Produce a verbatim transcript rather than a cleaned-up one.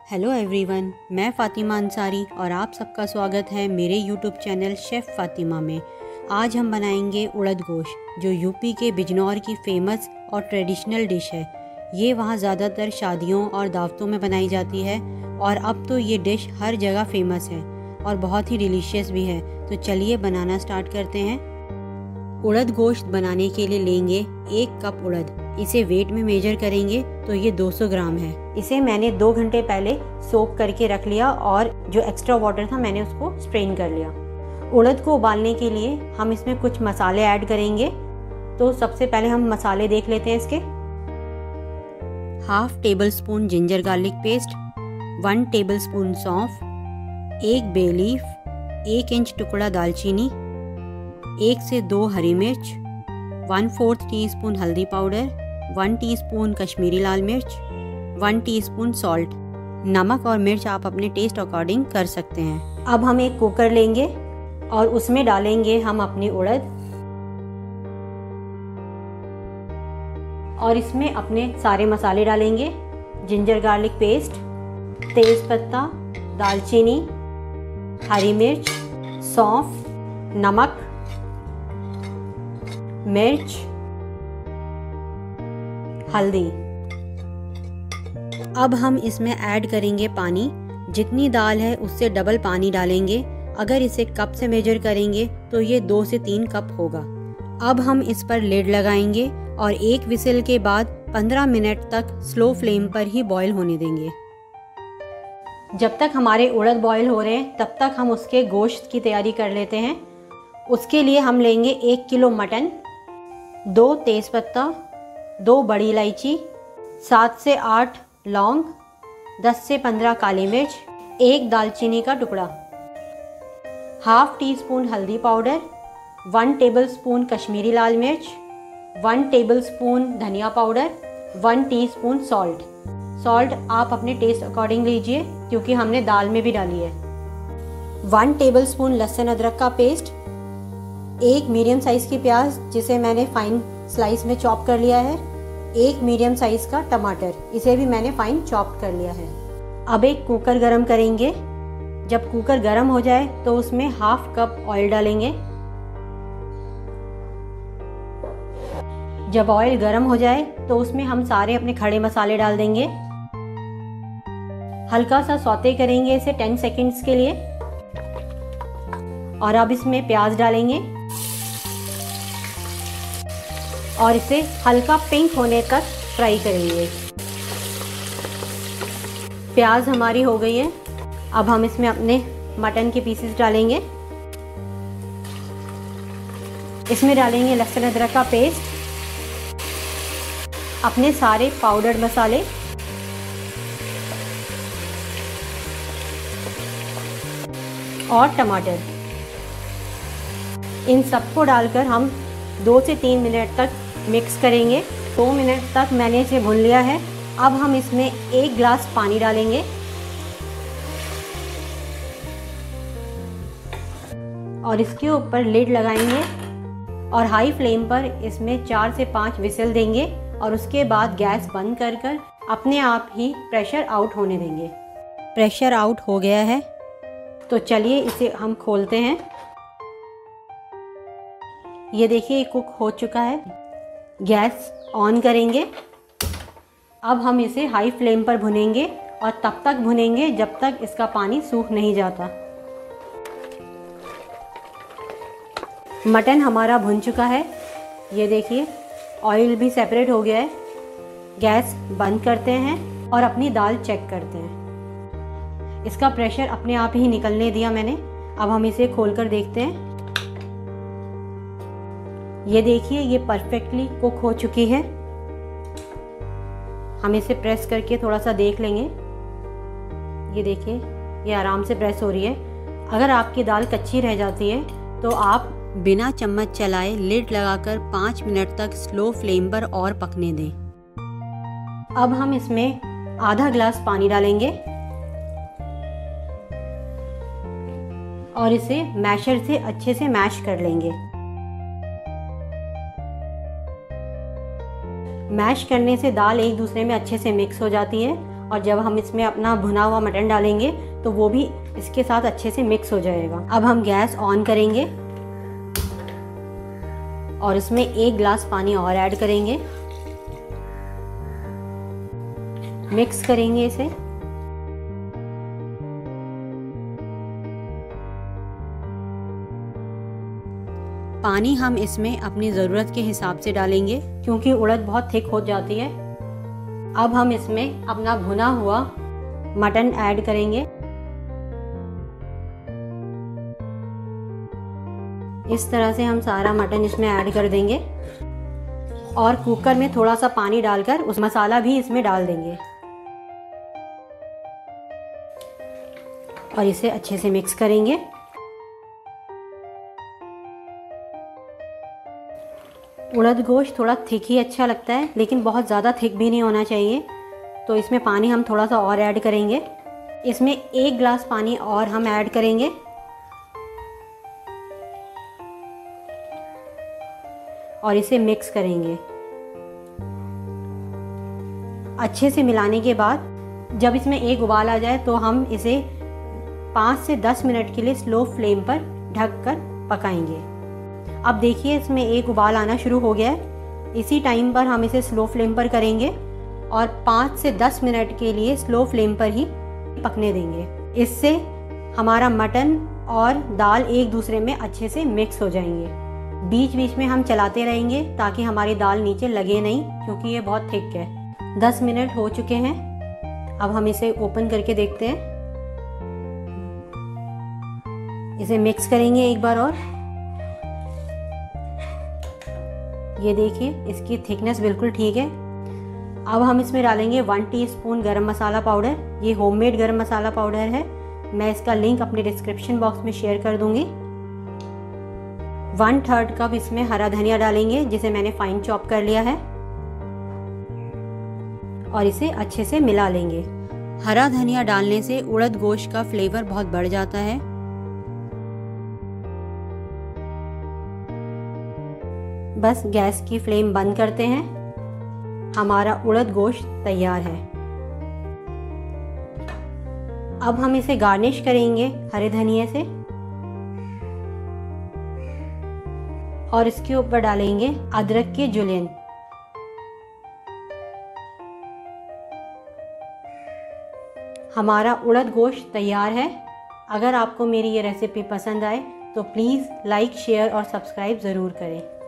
Hello everyone, मैं फ़ातिमा अंसारी और आप सबका स्वागत है मेरे यूट्यूब चैनल शेफ़ फ़ातिमा में। आज हम बनाएंगे उड़द गोश्त, जो यूपी के बिजनौर की फ़ेमस और ट्रेडिशनल डिश है। ये वहाँ ज़्यादातर शादियों और दावतों में बनाई जाती है और अब तो ये डिश हर जगह फ़ेमस है और बहुत ही डिलीशियस भी है। तो चलिए बनाना स्टार्ट करते हैं। उड़द गोश्त बनाने के लिए लेंगे एक कप उड़द। इसे वेट में मेजर करेंगे तो ये दो सौ ग्राम है। इसे मैंने दो घंटे पहले सोक करके रख लिया और जो एक्स्ट्रा वाटर था मैंने उसको स्ट्रेन कर लिया। उड़द को उबालने के लिए हम इसमें कुछ मसाले ऐड करेंगे। तो सबसे पहले हम मसाले देख लेते हैं इसके। Half tablespoon ginger garlic paste, one tablespoon सौंफ, एक बे लीफ, एक इंच टुकड़ा दालचीनी, एक से दो हरी मिर्च, वन फोर्थ टी स्पून हल्दी पाउडर, वन टीस्पून कश्मीरी लाल मिर्च, वन टीस्पून सॉल्ट। नमक और मिर्च आप अपने टेस्ट अकॉर्डिंग कर सकते हैं। अब हम एक कुकर लेंगे और उसमें डालेंगे हम अपनी उड़द और इसमें अपने सारे मसाले डालेंगे। जिंजर गार्लिक पेस्ट, तेज पत्ता, दालचीनी, हरी मिर्च, सौंफ, नमक, मिर्च, हल्दी। अब हम इसमें ऐड करेंगे पानी। जितनी दाल है उससे डबल पानी डालेंगे। अगर इसे कप से मेजर करेंगे तो ये दो से तीन कप होगा। अब हम इस पर लिड लगाएंगे और एक विसिल के बाद पंद्रह मिनट तक स्लो फ्लेम पर ही बॉईल होने देंगे। जब तक हमारे उड़द बॉईल हो रहे हैं तब तक हम उसके गोश्त की तैयारी कर लेते हैं। उसके लिए हम लेंगे एक किलो मटन, दो तेज़पत्ता, दो बड़ी इलायची, सात से आठ लौंग, दस से पंद्रह काली मिर्च, एक दालचीनी का टुकड़ा, हाफ टी स्पून हल्दी powder, one tablespoon Kashmiri लाल मिर्च, वन टेबल स्पून धनिया powder, one teaspoon salt. Salt आप अपने टेस्ट अकॉर्डिंग लीजिए क्योंकि हमने दाल में भी डाली है। वन टेबल स्पून लहसुन अदरक का पेस्ट, एक मीडियम साइज़ की प्याज जिसे मैंने फाइन स्लाइस में चॉप कर लिया है, एक मीडियम साइज़ का टमाटर, इसे भी मैंने फाइन चॉप कर लिया है। अब एक कुकर गरम करेंगे। जब कुकर गरम हो जाए तो उसमें हाफ कप ऑयल डालेंगे। जब ऑयल गरम हो जाए तो उसमें हम सारे अपने खड़े मसाले डाल देंगे। हल्का सा सौते करेंगे इसे दस सेकंड्स के लिए और अब इसमें प्याज डालेंगे और इसे हल्का पिंक होने तक फ्राई करेंगे। प्याज हमारी हो गई है। अब हम इसमें अपने मटन के पीसेस डालेंगे। इसमें डालेंगे लहसुन अदरक का पेस्ट, अपने सारे पाउडर्ड मसाले, और टमाटर। इन सबको डालकर हम दो से तीन मिनट तक मिक्स करेंगे। दो मिनट तक मैंने इसे भून लिया है। अब हम इसमें एक गिलास पानी डालेंगे और इसके ऊपर लिड लगाएंगे और हाई फ्लेम पर इसमें चार से पाँच विसल देंगे और उसके बाद गैस बंद कर कर अपने आप ही प्रेशर आउट होने देंगे। प्रेशर आउट हो गया है तो चलिए इसे हम खोलते हैं। ये देखिए कुक हो चुका है। गैस ऑन करेंगे। अब हम इसे हाई फ्लेम पर भुनेंगे और तब तक भुनेंगे जब तक इसका पानी सूख नहीं जाता। मटन हमारा भुन चुका है। ये देखिए ऑयल भी सेपरेट हो गया है। गैस बंद करते हैं और अपनी दाल चेक करते हैं। इसका प्रेशर अपने आप ही निकलने दिया मैंने। अब हम इसे खोलकर देखते हैं। ये देखिए ये परफेक्टली कुक हो चुकी है। हम इसे प्रेस करके थोड़ा सा देख लेंगे। ये देखिए ये आराम से प्रेस हो रही है। अगर आपकी दाल कच्ची रह जाती है तो आप बिना चम्मच चलाए लिड लगाकर पाँच मिनट तक स्लो फ्लेम पर और पकने दें। अब हम इसमें आधा गिलास पानी डालेंगे और इसे मैशर से अच्छे से मैश कर लेंगे। मैश करने से दाल एक दूसरे में अच्छे से मिक्स हो जाती है और जब हम इसमें अपना भुना हुआ मटन डालेंगे तो वो भी इसके साथ अच्छे से मिक्स हो जाएगा। अब हम गैस ऑन करेंगे और इसमें एक गिलास पानी और ऐड करेंगे, मिक्स करेंगे इसे। पानी हम इसमें अपनी ज़रूरत के हिसाब से डालेंगे क्योंकि उड़द बहुत थिक हो जाती है। अब हम इसमें अपना भुना हुआ मटन ऐड करेंगे। इस तरह से हम सारा मटन इसमें ऐड कर देंगे और कुकर में थोड़ा सा पानी डालकर उस मसाला भी इसमें डाल देंगे और इसे अच्छे से मिक्स करेंगे। उड़द गोश्त थोड़ा थिक ही अच्छा लगता है, लेकिन बहुत ज़्यादा थिक भी नहीं होना चाहिए, तो इसमें पानी हम थोड़ा सा और ऐड करेंगे। इसमें एक गिलास पानी और हम ऐड करेंगे और इसे मिक्स करेंगे। अच्छे से मिलाने के बाद जब इसमें एक उबाल आ जाए तो हम इसे पाँच से दस मिनट के लिए स्लो फ्लेम पर ढककर पकाएंगे। अब देखिए इसमें एक उबाल आना शुरू हो गया है। इसी टाइम पर हम इसे स्लो फ्लेम पर करेंगे और पाँच से दस मिनट के लिए स्लो फ्लेम पर ही पकने देंगे। इससे हमारा मटन और दाल एक दूसरे में अच्छे से मिक्स हो जाएंगे। बीच बीच में हम चलाते रहेंगे ताकि हमारी दाल नीचे लगे नहीं, क्योंकि ये बहुत थिक है। दस मिनट हो चुके हैं। अब हम इसे ओपन करके देखते हैं। इसे मिक्स करेंगे एक बार और। ये देखिए इसकी थिकनेस बिल्कुल ठीक है। अब हम इसमें डालेंगे वन टीस्पून गरम मसाला पाउडर। ये होममेड गरम मसाला पाउडर है, मैं इसका लिंक अपने डिस्क्रिप्शन बॉक्स में शेयर कर दूंगी। वन थर्ड कप इसमें हरा धनिया डालेंगे, जिसे मैंने फाइन चॉप कर लिया है, और इसे अच्छे से मिला लेंगे। हरा धनिया डालने से उड़द गोश्त का फ्लेवर बहुत बढ़ जाता है। बस गैस की फ्लेम बंद करते हैं। हमारा उड़द गोश्त तैयार है। अब हम इसे गार्निश करेंगे हरे धनिये से और इसके ऊपर डालेंगे अदरक के जुलियन। हमारा उड़द गोश्त तैयार है। अगर आपको मेरी ये रेसिपी पसंद आए तो प्लीज़ लाइक, शेयर और सब्सक्राइब ज़रूर करें।